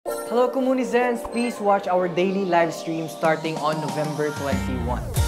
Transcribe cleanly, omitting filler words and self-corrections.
Hello Kumunizens, please watch our daily live stream starting on November 21.